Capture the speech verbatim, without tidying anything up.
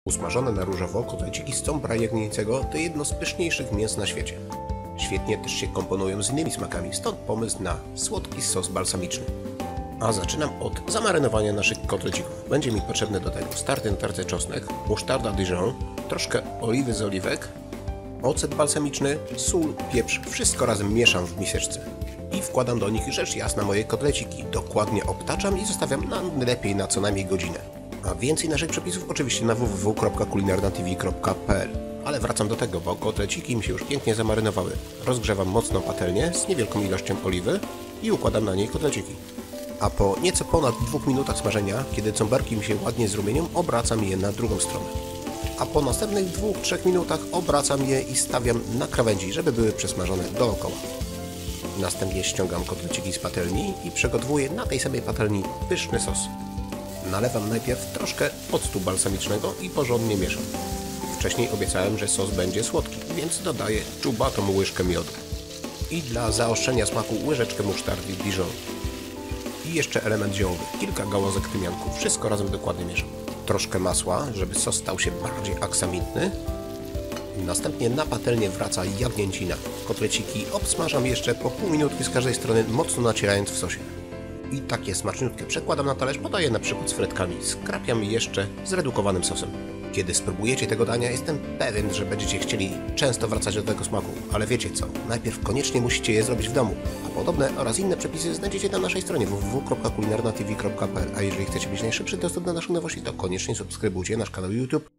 Usmażone na różowo kotleciki z cąbra jagnięcego to jedno z pyszniejszych mięs na świecie. Świetnie też się komponują z innymi smakami, stąd pomysł na słodki sos balsamiczny. A zaczynam od zamarynowania naszych kotlecików. Będzie mi potrzebny do tego starty na tarce czosnek, musztarda Dijon, troszkę oliwy z oliwek, ocet balsamiczny, sól, pieprz. Wszystko razem mieszam w miseczce. I wkładam do nich rzecz jasna moje kotleciki. Dokładnie obtaczam i zostawiam na najlepiej na co najmniej godzinę. A więcej naszych przepisów oczywiście na w w w kropka kulinarnatv kropka p l. Ale wracam do tego, bo kotleciki mi się już pięknie zamarynowały. Rozgrzewam mocno patelnię z niewielką ilością oliwy i układam na niej kotleciki. A po nieco ponad dwóch minutach smażenia, kiedy cąberki mi się ładnie zrumienią, obracam je na drugą stronę. A po następnych dwóch do trzech minutach obracam je i stawiam na krawędzi, żeby były przesmażone dookoła. Następnie ściągam kotleciki z patelni i przygotowuję na tej samej patelni pyszny sos. Nalewam najpierw troszkę octu balsamicznego i porządnie mieszam. Wcześniej obiecałem, że sos będzie słodki, więc dodaję czubatą łyżkę miodu. I dla zaostrzenia smaku łyżeczkę musztardy Dijon. I jeszcze element ziołowy, kilka gałązek tymianku, wszystko razem dokładnie mieszam. Troszkę masła, żeby sos stał się bardziej aksamitny. Następnie na patelnię wraca jagnięcina. Kotleciki obsmażam jeszcze po pół minutki z każdej strony, mocno nacierając w sosie. I takie smaczniutkie przekładam na talerz, podaję na przykład z frytkami, skrapiam jeszcze zredukowanym sosem. Kiedy spróbujecie tego dania, jestem pewien, że będziecie chcieli często wracać do tego smaku, ale wiecie co, najpierw koniecznie musicie je zrobić w domu, a podobne oraz inne przepisy znajdziecie na naszej stronie w w w kropka kulinarnatv kropka p l, a jeżeli chcecie mieć najszybszy dostęp do naszych nowości, to koniecznie subskrybujcie nasz kanał YouTube